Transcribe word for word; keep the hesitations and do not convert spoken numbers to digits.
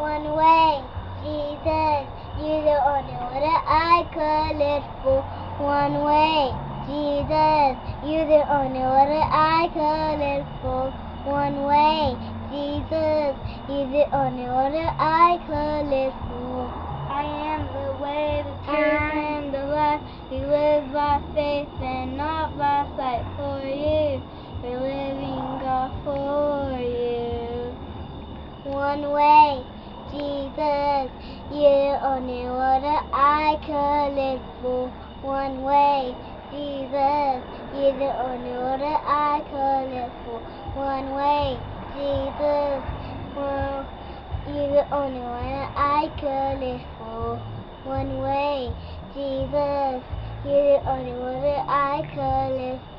one way. Jesus, you're the only one that I could live for. One way. Jesus, you're the only one that I could live for. One way. Jesus, you're the only one that I could live for. I am the way, the truth, and the life. We live by faith and not by sight. For you, we're living God for you. One way, Jesus, you're the only one that I could live for. One way, Jesus, you're the only one that I could live for. One way, Jesus, well, you're the only one that I could live for. One way, Jesus, you're the only one that I could live for.